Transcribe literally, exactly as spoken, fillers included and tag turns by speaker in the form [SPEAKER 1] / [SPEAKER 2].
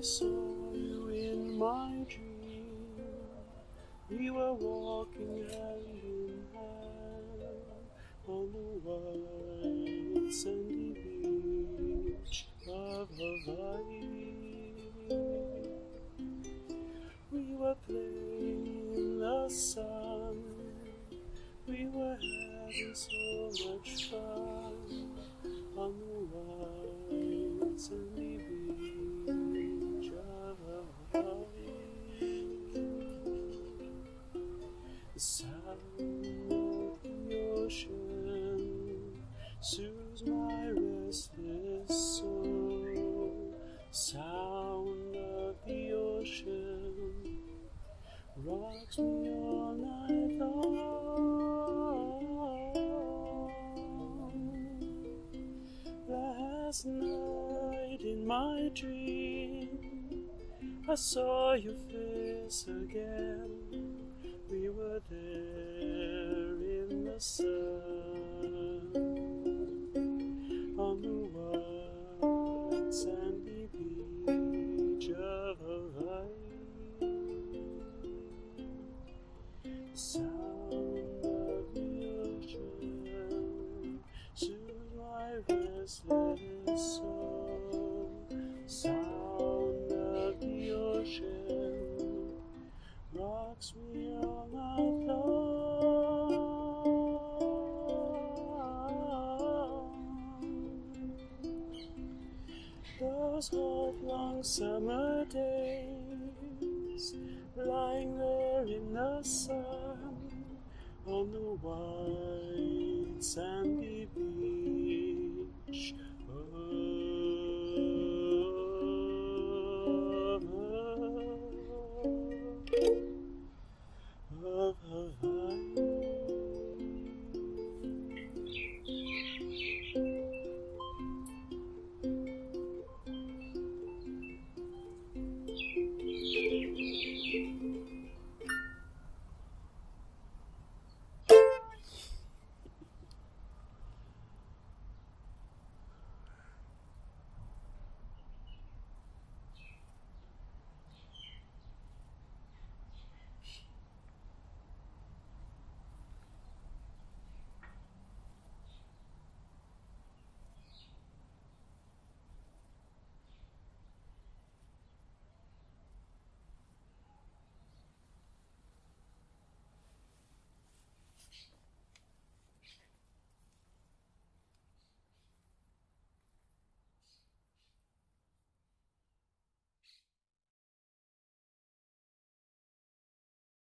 [SPEAKER 1] saw you in my dream. We were walking hand in hand on the white sandy beach of Hawaii. We were playing in the sun. We were having so much fun on the white sandy beach of Hawaii. The sound of the ocean soothes my restless soul. Sound of the ocean rocks me all night long. Last night in my dream, I saw your face again. We were there in the sun on the white sandy beach of Hawaii. The sound of the ocean soothes my restless soul. Sound of the ocean rocks me all night long. Those hot long summer days, lying there in the sun on the white sandy beach